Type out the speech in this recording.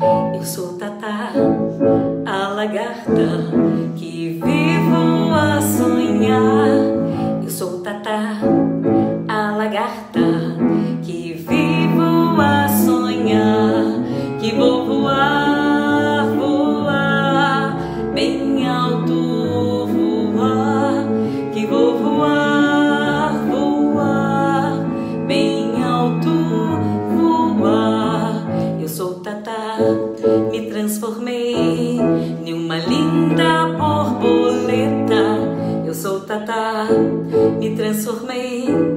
Eu sou Tatá, a lagarta que vivo a sonhar. Eu sou Tatá, a lagarta que vivo a sonhar. Que vou voar, voar, bem alto voar. Que vou voar, voar, bem alto voar. Eu sou Tatá, me transformei em uma linda borboleta. Eu sou Tatá, me transformei